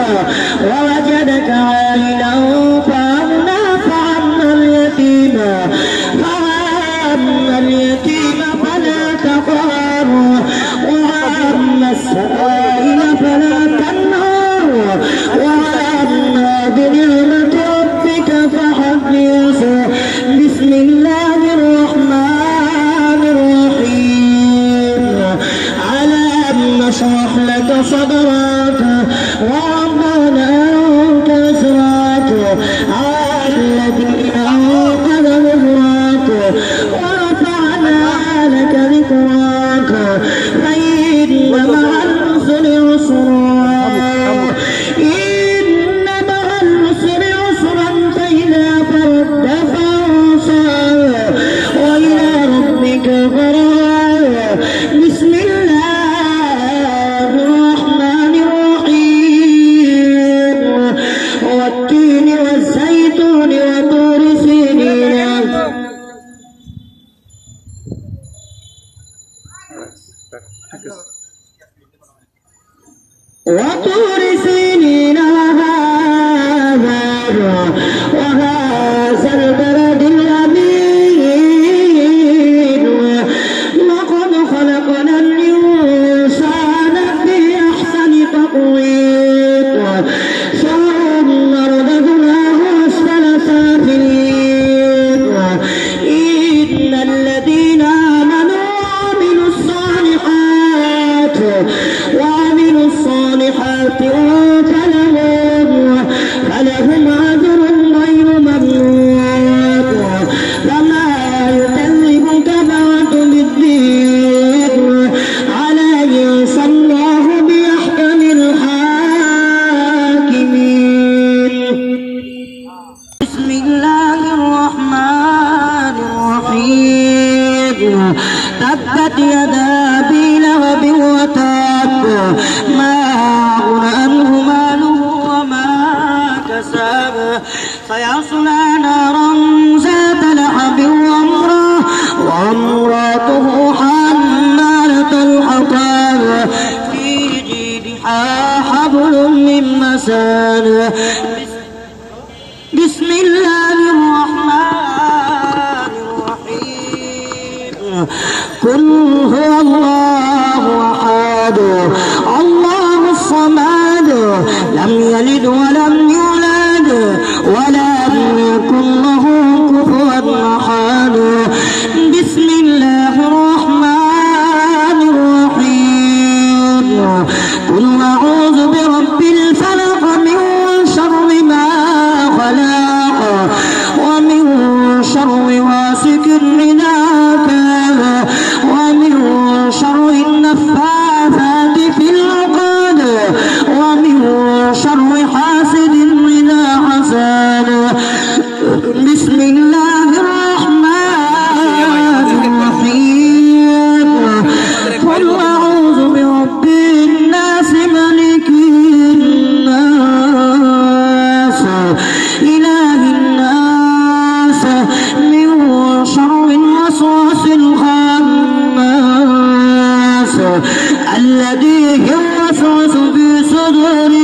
ووجدك عائلا فأغنى فأما اليتيم فلا تقهر وأما السائل فلا تنهر وأما بنعمة ربك فحدث. بسم الله الرحمن الرحيم. ألم نشرح لك صدرك ووضعنا عنك وزرك الذي أنقض ظهرك ورفعنا لك ذكرك فإن مع العسر يسرا إن مع العسر يسرا فإذا فرغت فانصب وإلى ربك فارغب. بسم الله الرحمن الرحيم. والتين والزيتون وطور سينين وطور سينين وهذا البلد الأمين. لقد خلقنا الإنسان في أحسن تقويم ثم رددناه أسفل سافلين. إن الذين آمنوا وعملوا الصالحات فلهم أجر غير ممنون. فما يكذبك بعد بالدين أليس الله بأحكم الحاكمين. بسم الله الرحمن الرحيم. تبت يدا أبي لهب وتب ما أغنى عنه ماله وما كسب سيصلى نارا ذات لهب وامرأته حمالة الحطب في جيدها حبل من مسد. بسم الله الرحمن الرحيم. قل هو الله أحد الله الصمد لم يلد ولم يولد ولم يكن له كفوا أحد. بسم الله الرحمن الرحيم. قل أعوذ برب الفلق من شر ما خلق ومن شر غاسق إذا وقب ومن شر النفاثات في العقد ومن شر حاسد إذا حسد. بسم الله الرحمن الرحيم. قل أعوذ برب الناس ملك الناس إله الناس من شر الوسواس الخناس الذي يوسوس في صدور